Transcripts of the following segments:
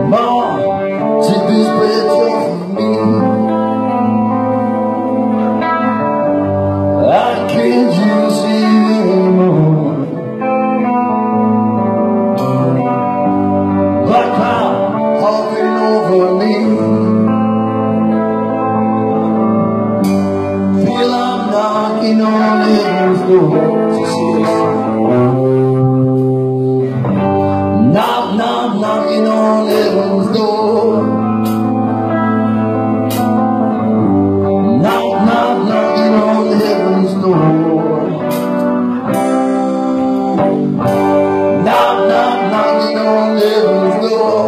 Mom, take this bread off of me. I can't use it anymore. Black cloud hovering over me. Feel I'm knocking on heaven's door. Knock, knock, knocking on heaven's door. Knock, knock, knocking on heaven's door. Knock, knock, knocking on heaven's door.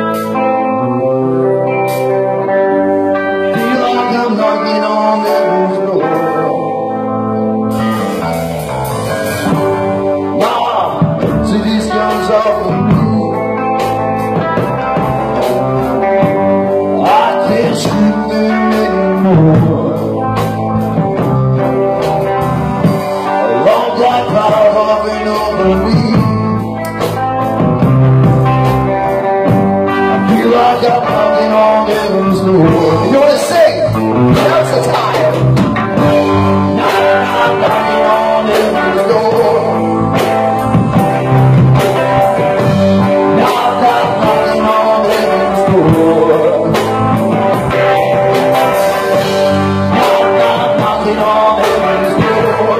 Feel like I'm knocking on heaven's door. Wow, see these guns off of me. Hovering over me. I feel like I'm knocking on heaven's door. You want to sing? Now's the time. Knock, knock, knocking on heaven's door. Knock, knock, knocking on heaven's door. Knock, knock, knocking on heaven's door.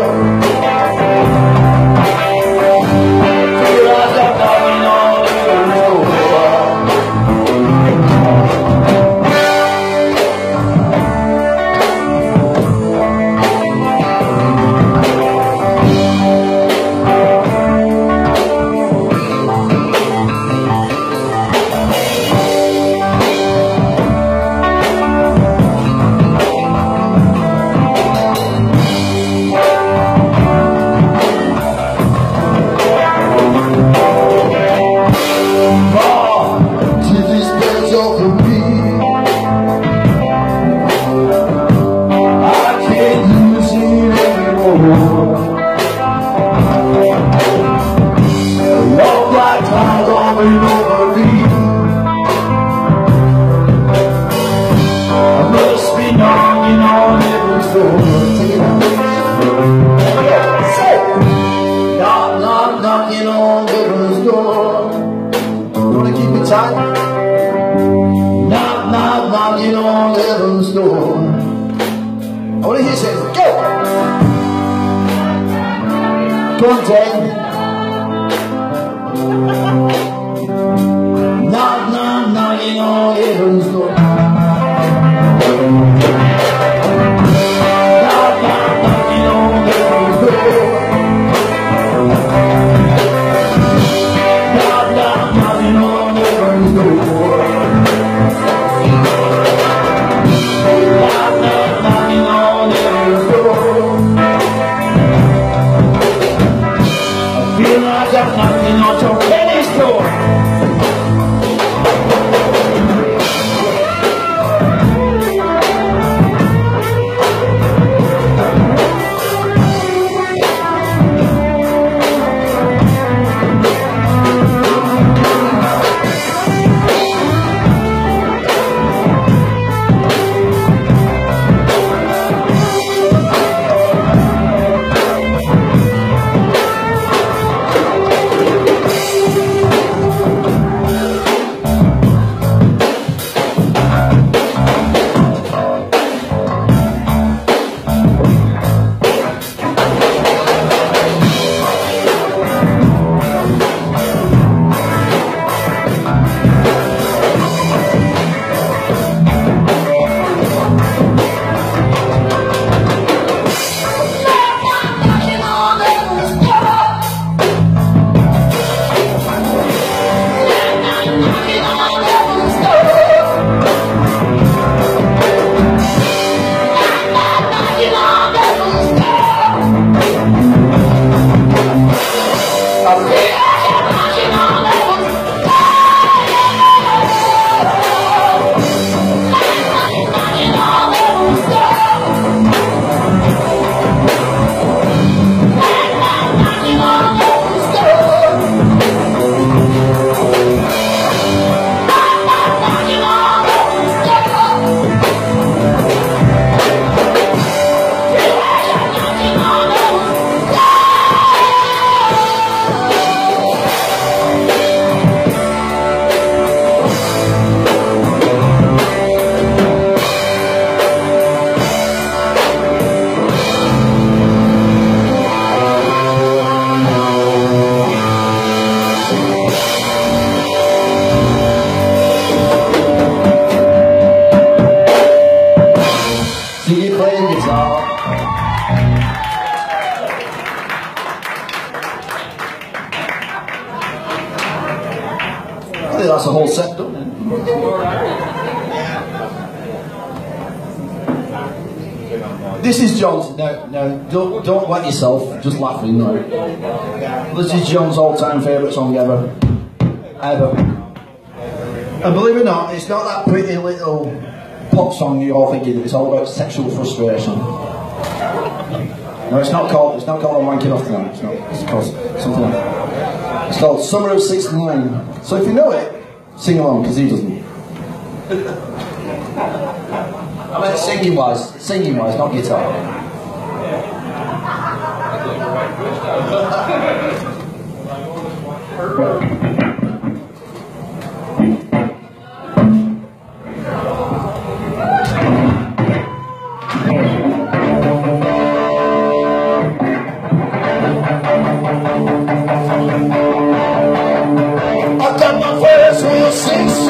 Knocking on heaven's door. You wanna keep it tight? Knock, knock, knocking on heaven's door. I wanna hear you say, go! Go on, Dave. Knock, knock, knocking on heaven's door. Knock, knock, knocking on heaven's door. I that's a whole set done. This is John's. No, don't wet yourself. Just laughing. No. This is John's all-time favourite song ever. And believe it or not, it's not that pretty little pop song you're all thinking. It's all about sexual frustration. No, it's not called I'm wanking off tonight. It's not. It's called something else. It's called Summer of '69. So if you know it, sing along, because he doesn't. I meant singing wise, not guitar. I got my first real 6